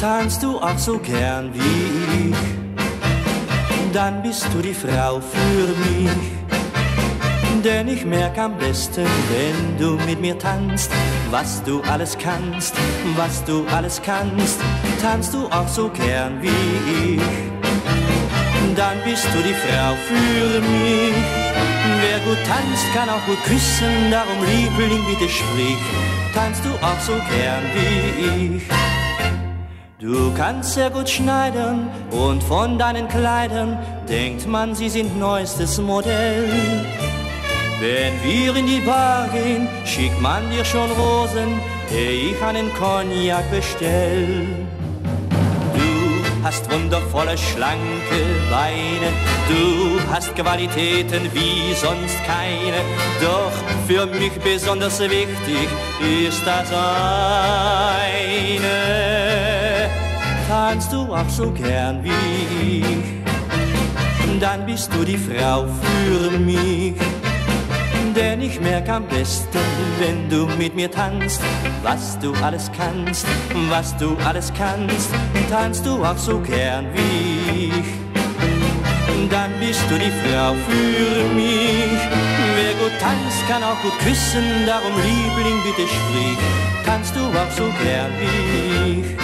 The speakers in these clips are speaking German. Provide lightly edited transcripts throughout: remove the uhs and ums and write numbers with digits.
Tanzt du auch so gern wie ich, dann bist du die Frau für mich. Denn ich merk am besten, wenn du mit mir tanzt, was du alles kannst, was du alles kannst. Tanzt du auch so gern wie ich, dann bist du die Frau für mich. Wer gut tanzt, kann auch gut küssen, darum Liebling, bitte sprich, tanzt du auch so gern wie ich. Du kannst sehr gut schneidern und von deinen Kleidern denkt man, sie sind neuestes Modell. Wenn wir in die Bar gehen, schickt man dir schon Rosen, ehe ich einen Cognac bestell. Du hast wundervolle, schlanke Beine, du hast Qualitäten wie sonst keine. Doch für mich besonders wichtig ist das eine. Tanzt du auch so gern wie ich, dann bist du die Frau für mich. Denn ich merk am besten, wenn du mit mir tanzt, was du alles kannst, was du alles kannst. Tanzt du auch so gern wie ich, dann bist du die Frau für mich. Wer gut tanzt, kann auch gut küssen, darum Liebling, bitte sprich, tanzt du auch so gern wie ich.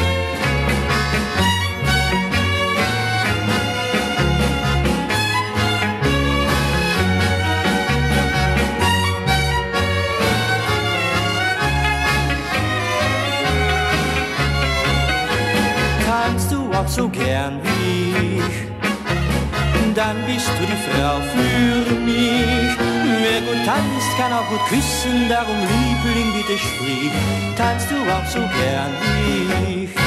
Tanzt du auch so gern wie ich, dann bist du die Frau für mich. Wer gut tanzt, kann auch gut küssen, darum Liebling, bitte sprich, tanzt du auch so gern wie ich.